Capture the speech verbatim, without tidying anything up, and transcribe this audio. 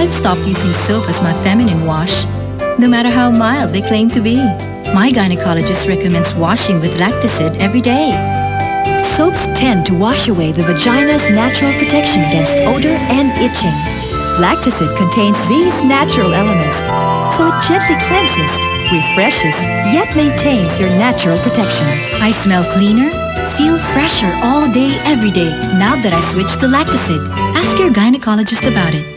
I've stopped using soap as my feminine wash, no matter how mild they claim to be. My gynecologist recommends washing with Lactacyd every day. Soaps tend to wash away the vagina's natural protection against odor and itching. Lactacyd contains these natural elements, so it gently cleanses, refreshes, yet maintains your natural protection. I smell cleaner, feel fresher all day, every day, now that I switched to Lactacyd. Ask your gynecologist about it.